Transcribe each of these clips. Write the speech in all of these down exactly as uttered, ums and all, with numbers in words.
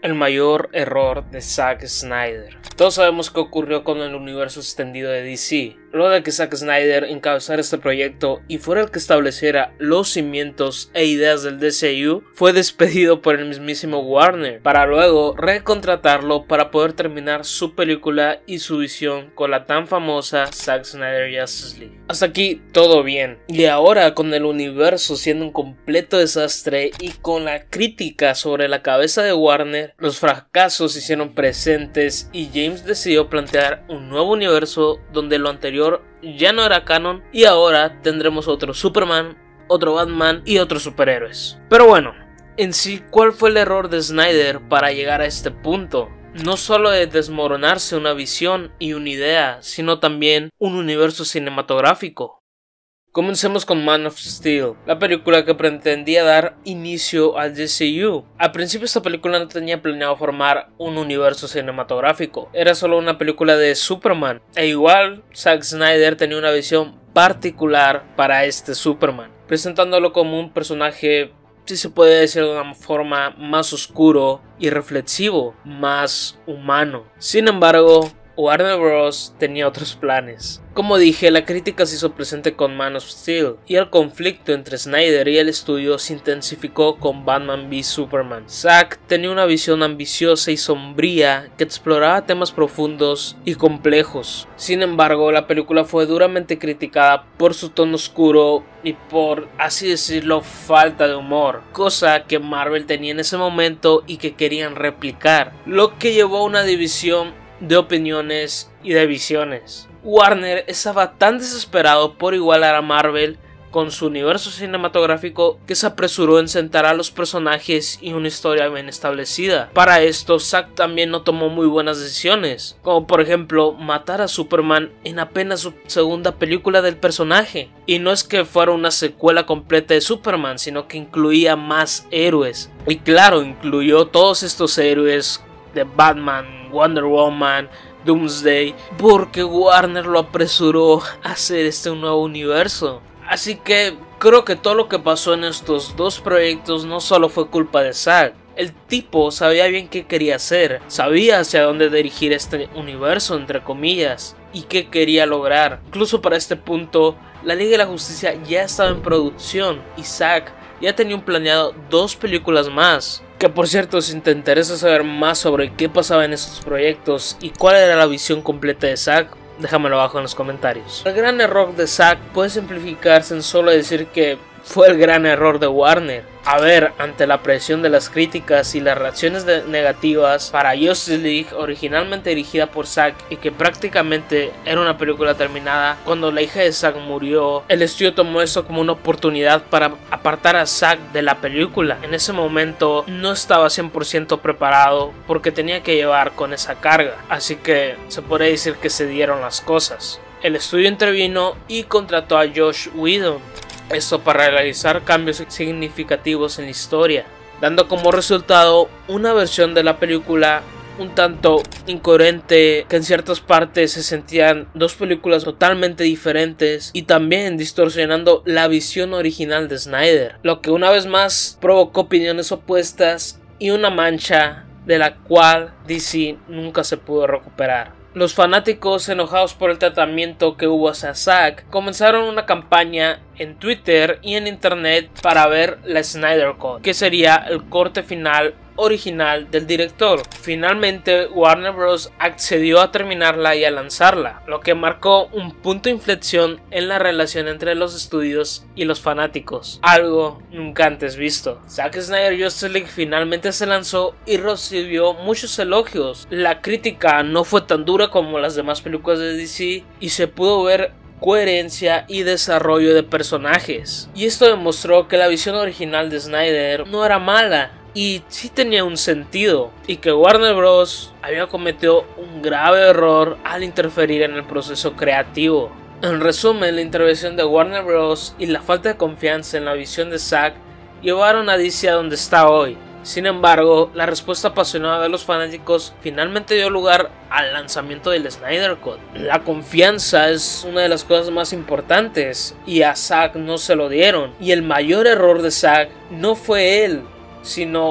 el mayor error de Zack Snyder. Todos sabemos qué ocurrió con el universo extendido de D C. Luego de que Zack Snyder encabezara este proyecto y fuera el que estableciera los cimientos e ideas del D C U, fue despedido por el mismísimo Warner, para luego recontratarlo para poder terminar su película y su visión con la tan famosa Zack Snyder Justice League. Hasta aquí todo bien, y ahora con el universo siendo un completo desastre y con la crítica sobre la cabeza de Warner, los fracasos se hicieron presentes y James decidió plantear un nuevo universo donde lo anterior ya no era canon y ahora tendremos otro Superman, otro Batman y otros superhéroes. Pero bueno, en sí, ¿cuál fue el error de Snyder para llegar a este punto? No solo de desmoronarse una visión y una idea, sino también un universo cinematográfico. Comencemos con Man of Steel, la película que pretendía dar inicio al D C U. Al principio esta película no tenía planeado formar un universo cinematográfico, era solo una película de Superman, e igual Zack Snyder tenía una visión particular para este Superman, presentándolo como un personaje, si se puede decir de una forma, más oscuro y reflexivo, más humano. Sin embargo, Warner Bros. Tenía otros planes. Como dije, la crítica se hizo presente con Man of Steel y el conflicto entre Snyder y el estudio se intensificó con Batman v Superman. Zack tenía una visión ambiciosa y sombría que exploraba temas profundos y complejos. Sin embargo, la película fue duramente criticada por su tono oscuro y por, así decirlo, falta de humor, cosa que Marvel tenía en ese momento y que querían replicar, lo que llevó a una división de opiniones y de visiones. Warner estaba tan desesperado por igualar a Marvel con su universo cinematográfico que se apresuró en sentar a los personajes y una historia bien establecida. Para esto, Zack también no tomó muy buenas decisiones, como por ejemplo matar a Superman en apenas su segunda película del personaje. Y no es que fuera una secuela completa de Superman, sino que incluía más héroes. Y claro, incluyó todos estos héroes de Batman, Wonder Woman, Doomsday, porque Warner lo apresuró a hacer este nuevo universo. Así que creo que todo lo que pasó en estos dos proyectos no solo fue culpa de Zack. El tipo sabía bien qué quería hacer, sabía hacia dónde dirigir este universo, entre comillas, y qué quería lograr. Incluso para este punto, la Liga de la Justicia ya estaba en producción y Zack ya tenía planeado dos películas más. Que por cierto, si te interesa saber más sobre qué pasaba en estos proyectos y cuál era la visión completa de Zack, déjamelo abajo en los comentarios. El gran error de Zack puede simplificarse en solo decir que fue el gran error de Warner. A ver, ante la presión de las críticas y las reacciones de negativas para Justice League, originalmente dirigida por Zack y que prácticamente era una película terminada, cuando la hija de Zack murió, el estudio tomó eso como una oportunidad para apartar a Zack de la película. En ese momento no estaba cien por ciento preparado porque tenía que llevar con esa carga, así que se puede decir que se dieron las cosas. El estudio intervino y contrató a Joss Whedon, esto para realizar cambios significativos en la historia, dando como resultado una versión de la película un tanto incoherente, que en ciertas partes se sentían dos películas totalmente diferentes y también distorsionando la visión original de Snyder, lo que una vez más provocó opiniones opuestas y una mancha de la cual D C nunca se pudo recuperar. Los fanáticos, enojados por el tratamiento que hubo hacia Zack, comenzaron una campaña en Twitter y en internet para ver la Snyder Cut, que sería el corte final original del director. Finalmente Warner Bros. Accedió a terminarla y a lanzarla, lo que marcó un punto de inflexión en la relación entre los estudios y los fanáticos, algo nunca antes visto. Zack Snyder Justice League finalmente se lanzó y recibió muchos elogios. La crítica no fue tan dura como las demás películas de D C y se pudo ver coherencia y desarrollo de personajes, y esto demostró que la visión original de Snyder no era mala y sí tenía un sentido, y que Warner Bros. Había cometido un grave error al interferir en el proceso creativo. En resumen, la intervención de Warner Bros. Y la falta de confianza en la visión de Zack llevaron a D C a donde está hoy. Sin embargo, la respuesta apasionada de los fanáticos finalmente dio lugar al lanzamiento del Snyder Cut. La confianza es una de las cosas más importantes y a Zack no se lo dieron. Y el mayor error de Zack no fue él, sino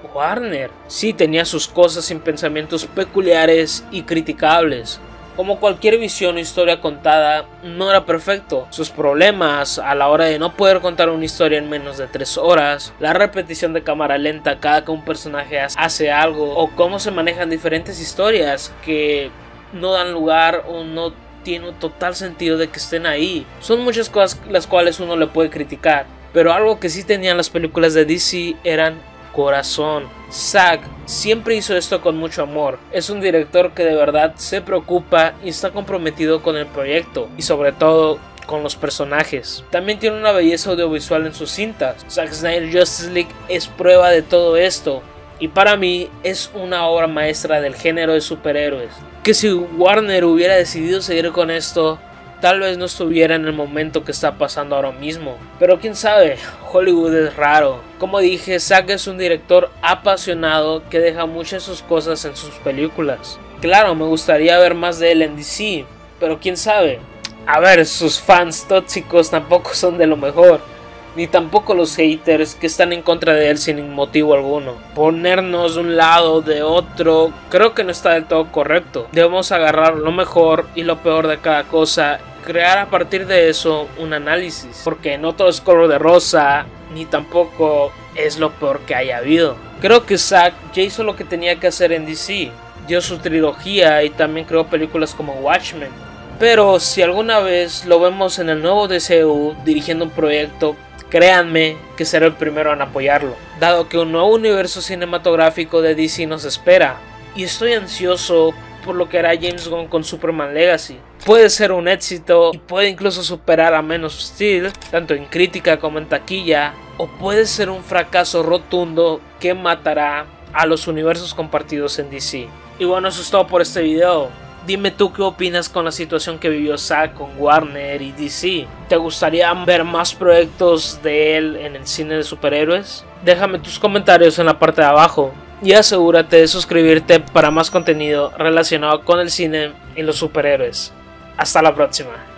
Warner sí tenía sus cosas sin pensamientos peculiares y criticables. Como cualquier visión o historia contada, no era perfecto. Sus problemas a la hora de no poder contar una historia en menos de tres horas, la repetición de cámara lenta cada que un personaje hace algo, o cómo se manejan diferentes historias que no dan lugar o no tiene un total sentido de que estén ahí. Son muchas cosas las cuales uno le puede criticar, pero algo que sí tenían las películas de D C eran corazón. Zack siempre hizo esto con mucho amor. Es un director que de verdad se preocupa y está comprometido con el proyecto y sobre todo con los personajes. También tiene una belleza audiovisual en sus cintas. Zack Snyder Justice League es prueba de todo esto y para mí es una obra maestra del género de superhéroes, que si Warner hubiera decidido seguir con esto, tal vez no estuviera en el momento que está pasando ahora mismo. Pero quién sabe, Hollywood es raro. Como dije, Zack es un director apasionado que deja muchas de sus cosas en sus películas. Claro, me gustaría ver más de él en D C, pero quién sabe. A ver, sus fans tóxicos tampoco son de lo mejor, ni tampoco los haters que están en contra de él sin motivo alguno. Ponernos de un lado o de otro creo que no está del todo correcto. Debemos agarrar lo mejor y lo peor de cada cosa, crear a partir de eso un análisis, porque no todo es color de rosa, ni tampoco es lo peor que haya habido. Creo que Zack ya hizo lo que tenía que hacer en D C, dio su trilogía y también creó películas como Watchmen. Pero si alguna vez lo vemos en el nuevo D C U dirigiendo un proyecto, créanme que será el primero en apoyarlo, dado que un nuevo universo cinematográfico de D C nos espera, y estoy ansioso por lo que hará James Gunn con Superman Legacy. Puede ser un éxito y puede incluso superar a Man of Steel, tanto en crítica como en taquilla, o puede ser un fracaso rotundo que matará a los universos compartidos en D C. Y bueno, eso es todo por este video. Dime tú qué opinas con la situación que vivió Zack con Warner y D C. ¿Te gustaría ver más proyectos de él en el cine de superhéroes? Déjame tus comentarios en la parte de abajo y asegúrate de suscribirte para más contenido relacionado con el cine y los superhéroes. Hasta la próxima.